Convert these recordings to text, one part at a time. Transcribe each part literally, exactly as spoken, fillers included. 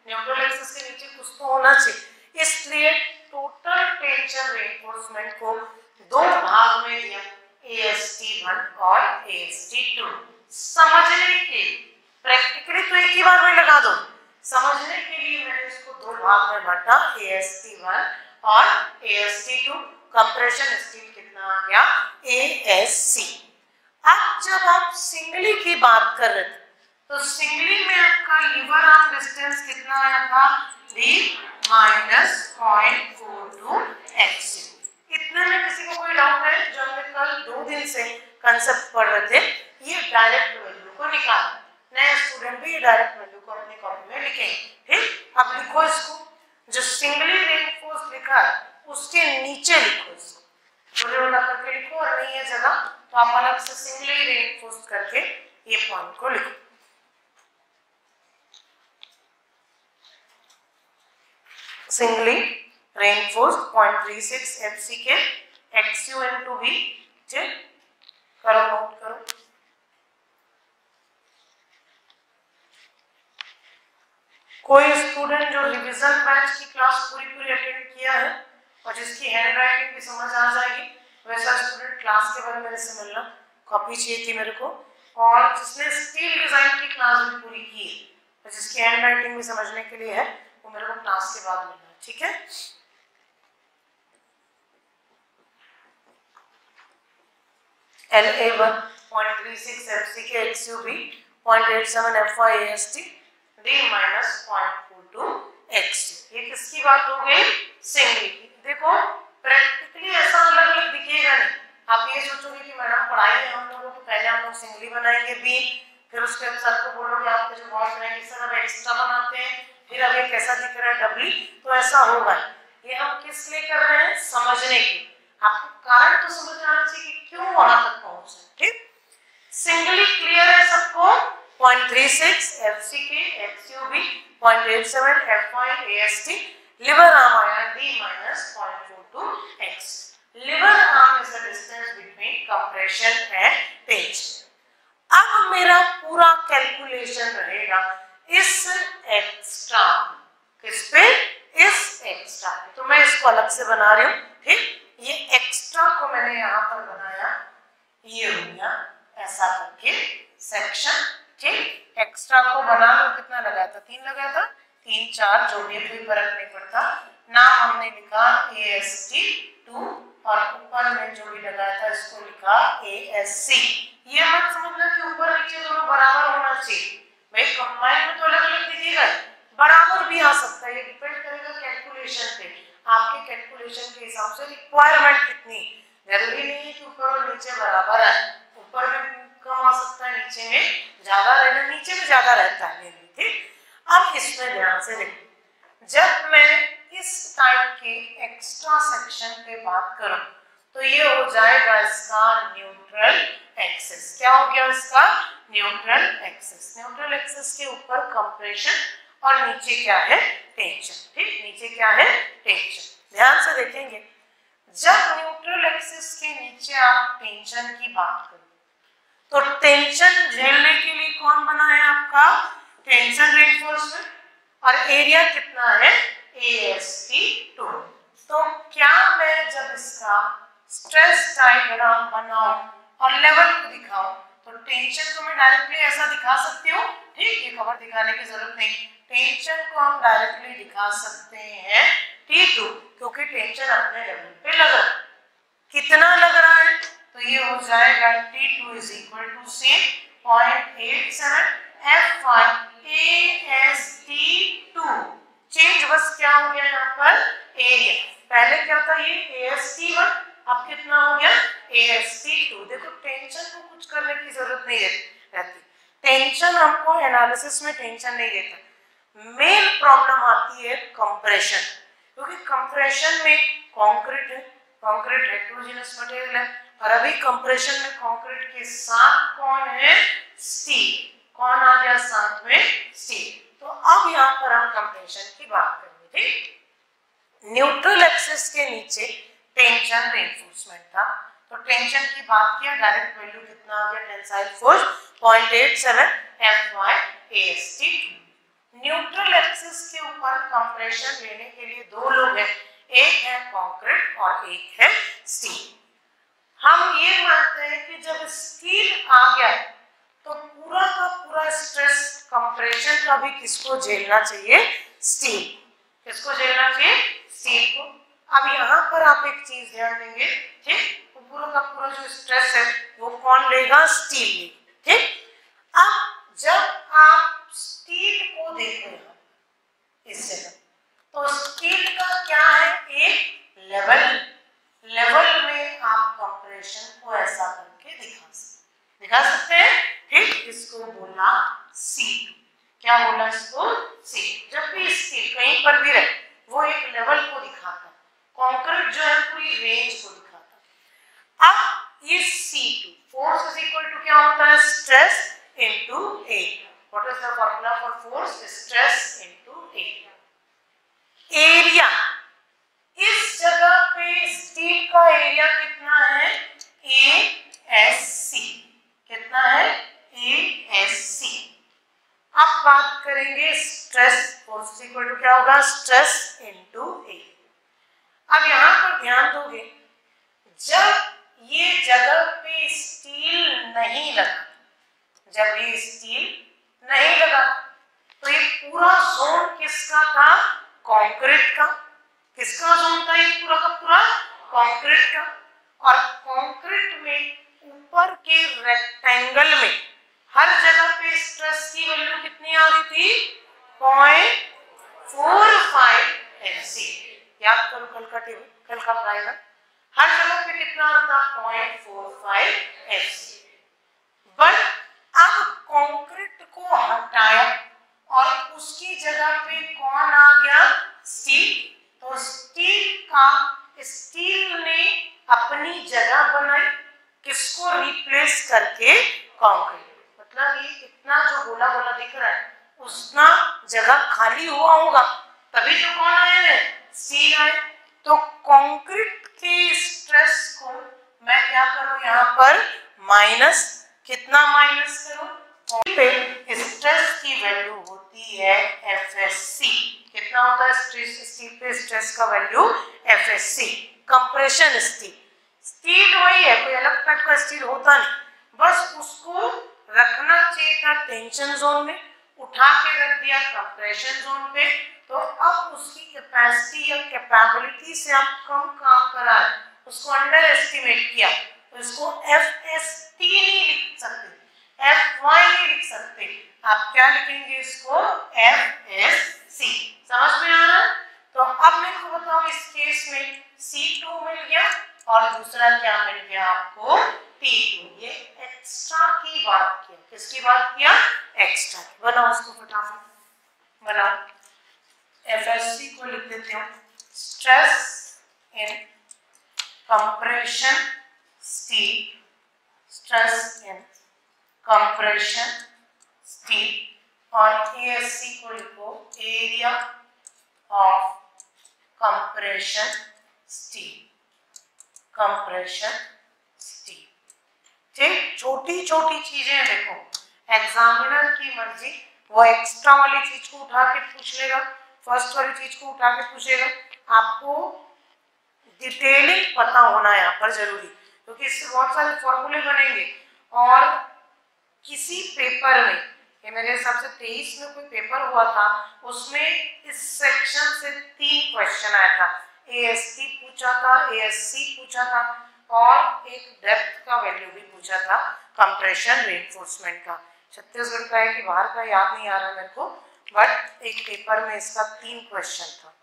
Neutral axis के नीचे कुछ तो होना चाहिए, इसलिए टोटल टेंशन रेनफोर्समेंट को दो भाग में दिया, ए एस टी वन और ए एस टी टू। समझने के प्रैक्टिकली तो एक ही बार में लगा दो, समझने के लिए मैंने इसको दो भाग में बांटा, ए एस टी वन और A S T two. Compression steel कितना आ गया, ए एस सी। अब जब आप सिंगली की बात कर रहे थे तो सिंगली में आपका लीवर आर्म डिस्टेंस कितना आया था, D minus point four two X. इतने में किसी को कोई डाउट है? जो हमने कल दो दिन से कंसेप्ट पढ़ रहे थे, ये डायरेक्ट वैल्यू को निकालना। नए स्टूडेंट भी डायरेक्ट वैल्यू को अपनी कॉपी में लिखेंगे, ठीक। अब लिखो इसको, जो सिंगली रेनफोर्स लिखा है उसके नीचे लिखो इसको, थोड़े थोड़ा करके लिखो, और नहीं है जगह तो आप अलग से सिंगली रेनफोर्स करके ये पॉइंट को लिखो। Singly reinforce point three six F C K X U into B, करो नोट करो। कोई स्टूडेंट जो रिवीजन बैच की क्लास पूरी पूरी अटेंड किया है और जिसकी हैंड राइटिंग भी समझ आ जाएगी, वैसा स्टूडेंट क्लास के बाद मेरे से मिलना, कॉपी चाहिए थी मेरे को। और जिसने स्टील डिजाइन की क्लास भी पूरी की है और जिसकी हैंड राइटिंग भी समझने के लिए है, वो मेरे को क्लास के बाद मिलना, ठीक है। L A one point three six F C K X U B point eight seven F Y A S T D minus point four two X. ये किसकी बात हो गई, सिंगली की। देखो प्रैक्टिकली ऐसा अलग अलग दिखेगा नहीं, आप ये सोचोगे कि मैडम पढ़ाई है हम लोगों को, पहले हम लोग सिंगली बनाएंगे बी, फिर उसके बाद सर को बोलोगे आपके जो बहुत बनाएंगे सर अब एक्स्ट्रा बनाते हैं, फिर अब ये कैसा दिख रहा है डबली, तो ऐसा होगा। ये हम किस लिए कर रहे हैं, समझने के। आपको कारण तो समझ आना चाहिए कि क्यों वहां तक पहुंचे, ठीक। सिंगली क्लियर है सबको, point three six F C K X U B point eight seven F Y A S T, lever arm आया D minus point four two X. Lever arm is the distance between compression and tension. अब मेरा पूरा calculation रहेगा इस extra, किस पे, इस extra. तो मैं इसको अलग से बना रही हूँ, ठीक। ये एक्स्ट्रा को मैंने यहाँ पर बनाया, ये हो गया ऐसा करके सेक्शन, ठीक। एक्स्ट्रा को बना लो, कितना लगाया था, तीन लगाया था, तीन चार जो भी, कोई फर्क नहीं पड़ता। नाम हमने लिखा ए एस टी टू और ऊपर में जो भी लगाया था इसको लिखा ए एस सी। ये मत समझना कि ऊपर नीचे दोनों बराबर होना चाहिए, भाई कंबाइन में तो अलग अलग दिखेगा, बराबर भी आ सकता है। ये डिपेंड करेगा कैलकुलेशन पे, आपके कैलकुलेशन के हिसाब से रिक्वायरमेंट कितनी। जरूरी नहीं है कि ऊपर और नीचे बराबर है, ऊपर में कम आ सकता है, नीचे में ज्यादा रहना, नीचे में ज्यादा रहता है, ठीक। अब इसमें ध्यान से देखो, जब मैं इस टाइप के एक्स्ट्रा सेक्शन पे बात करूं तो ये हो जाएगा इसका न्यूट्रल एक्सिस। क्या हो गया इसका, न्यूट्रल एक्सिस। न्यूट्रल एक्सिस के ऊपर कंप्रेशन और नीचे क्या है, टेंशन, ठीक। नीचे क्या है, टेंशन। ध्यान से देखेंगे, जब न्यूट्रल एक्सिस के नीचे आप टेंशन की बात करो तो टेंशन झेलने के लिए कौन बना है आपका, टेंशन रेनफोर्समेंट, और एरिया कितना है, ए एस टी टू। तो क्या मैं जब इसका स्ट्रेस डायग्राम बनाऊं और लेवल को दिखाऊं तो टेंशन को मैं डायरेक्टली ऐसा दिखा सकती हूँ, ठीक। ये कवर दिखाने की जरूरत नहीं, टेंशन को हम डायरेक्टली दिखा सकते हैं टी टू, क्योंकि टेंशन अपने लेवल पे लग रहा है। कितना लग रहा है, तो ये हो जाएगा T two is equal to C point eight seven F Y A S T two. Change बस क्या हो गया यहाँ पर, एरिया। पहले क्या था ये ए एस टी वन, अब कितना हो गया ए एस टी टू। देखो टेंशन को कुछ करने की जरूरत नहीं रहती, टेंशन हमको एनालिसिस में टेंशन नहीं देता। मेन प्रॉब्लम आती है कंप्रेशन, क्योंकि कंप्रेशन में कंक्रीट है, कंक्रीट हेटेरोजेनस मटेरियल है, और अभी कंप्रेशन में कंक्रीट के साथ कौन है, स्टील। कौन आ गया साथ में, स्टील। तो अब यहाँ पर हम कंप्रेशन की बात करेंगे, ठीक। न्यूट्रल एक्सिस के नीचे टेंशन रेनफोर्समेंट था, तो टेंशन की बात किया, डायरेक्ट वैल्यू कितना आ गया, tensile force point eight seven F Y A S T. Neutral axis इसके ऊपर कंप्रेशन लेने के लिए दो लोग हैं, एक है कंक्रीट और एक है स्टील। हम ये मानते हैं कि जब स्टील आ गया तो पूरा का पूरा स्ट्रेस कंप्रेशन का भी किसको झेलना चाहिए? स्टील। किसको झेलना चाहिए? स्टील को। अब यहाँ पर आप एक चीज ध्यान देंगे, ठीक, तो पूरा का पूरा जो स्ट्रेस है वो कौन लेगा? स्टील लेगा, ठीक। अब जब आप स्टील को देखो इस जगह, तो स्टील का क्या है? एक लेवल, लेवल में आप कंप्रेशन को ऐसा करके दिखा सकते दिखा सकते हैं, ठीक। इसको बोला सी। क्या बोला इसको? सी। जब भी स्टील कहीं पर भी रहे वो एक लेवल को दिखाता है, कंक्रीट जो है पूरी रेंज को दिखाता है। अब ये C two force is equal to क्या होता है? Stress into area. What is the formula for force? Stress into area. Area, इस जगह पे स्टील का एरिया कितना है? A S C. कितना है? A S C. अब बात करेंगे स्ट्रेस, फोर्स इक्वल टू क्या होगा? Stress into area. अब यहां पर ध्यान दोगे, जब ये जगह पे स्टील नहीं लगा, जब ये स्टील नहीं लगा तो ये पूरा जोन किसका था? कंक्रीट का। किसका जोन था ये पूरा का पूरा? कंक्रीट का। और कंक्रीट में ऊपर के रेक्टेंगल में हर जगह पे स्ट्रेस की वैल्यू कितनी आ रही थी? Point four five F C. याद करो कल का टेबल, कल का आएगा। हर जगह पे कितना आ रहा था? Point four five F C. But अब कंक्रीट को हटाया और उसकी जगह पे कौन आ गया? स्टील। तो स्टील का स्टील ने अपनी जगह बनाई, किसको रिप्लेस करके? कंक्रीट। मतलब ये इतना जो गोला गोला दिख रहा है उतना जगह खाली हुआ होगा, तभी तो कौन आए हैं? स्टील आए। तो कंक्रीट के स्ट्रेस को मैं क्या करूं यहाँ पर? माइनस। कितना माइनस करूं? पे स्ट्रेस की वैल्यू होती है एफ एस सी। कितना होता है स्ट्रेस? स्टील पे स्ट्रेस का value F S C. Compression steel, steel वही है, कोई अलग टाइप का स्टील होता नहीं, बस उसको रखना चाहिए था टेंशन जोन में, उठा के रख दिया कंप्रेशन जोन पे। तो अब उसकी कैपेसिटी या कैपेबिलिटी से आप कम काम करा, उसको अंडर एस्टिमेट किया, तो इसको एफ एस टी नहीं लिख सकते, एफ वाई नहीं लिख सकते, आप क्या लिखेंगे इसको? F S C. समझ में आ रहा है? तो अब मेरे को बताओ, इस केस में सी टू मिल गया और दूसरा क्या मिल गया आपको? T to. ये एक्स्ट्रा की बात किया। किसकी बात किया? एक्स्ट्रा। बनाओ इसको फटाफट बनाओ। एफ एस सी को लिख देते हो, stress in compression steel, stress in compression steel, और ए एस सी को लिखो area of compression steel, compression steel. ठीक, छोटी छोटी चीजें देखो, एग्जामिनर की मर्जी, वो एक्स्ट्रा वाली चीज को उठा के पूछ लेगा, फर्स्ट वाली चीज को उठा के पूछेगा। आपको डिटेलिंग पता होना यहाँ पर जरूरी, क्योंकि इससे बहुत सारे फॉर्मूले बनेंगे। और किसी पेपर में, ये मेरे हिसाब से तेईस में कोई पेपर हुआ था, उसमें इस सेक्शन से तीन क्वेश्चन आया था। ए एस टी पूछा था, ए एस सी पूछा था, और एक डेप्थ का वैल्यू भी पूछा था, कंप्रेशन रेनफोर्समेंट का। छत्तीसगढ़ का है कि बाहर का याद नहीं आ रहा मेरे को, बट एक पेपर में इसका तीन क्वेश्चन था।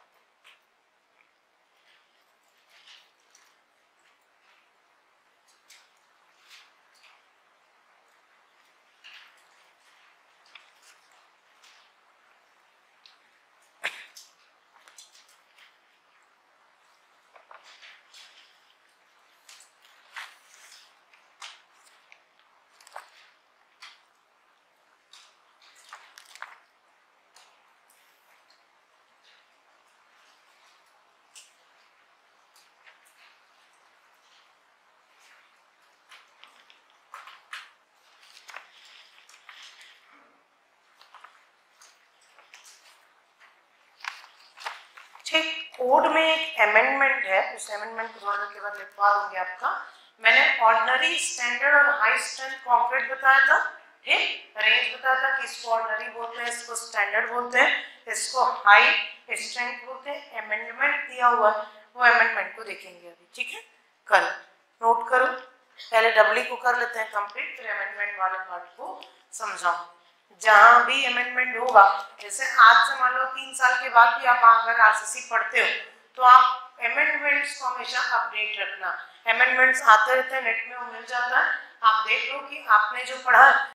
ठीक, कोड में एक अमेंडमेंट है, उस अमेंडमेंट को थोड़ा देर के बाद लिखवा दूंगी आपका। मैंने ऑर्डिनरी, स्टैंडर्ड और हाई स्ट्रेंथ कंक्रीट बताया था, ठीक, रेंज बताया था कि इसको ऑर्डिनरी बोलते हैं, इसको स्टैंडर्ड बोलते हैं, इसको हाई स्ट्रेंथ बोलते हैं। अमेंडमेंट दिया हुआ वो अमेंडमेंट को देखेंगे अभी, ठीक है। कल नोट करो, पहले डबली को कर लेते हैं कंप्लीट, फिर अमेंडमेंट वाले पार्ट को समझाऊं। जहां भी अमेंडमेंट होगा, जैसे आज से मान लो तीन साल के बाद भी आप अगर आरसीसी पढ़ते हो तो आप अमेंडमेंट्स को हमेशा अपडेट रखना। अमेंडमेंट्स आते रहते हैं, नेट में वो मिल जाता है, आप देख लो कि आपने जो पढ़ा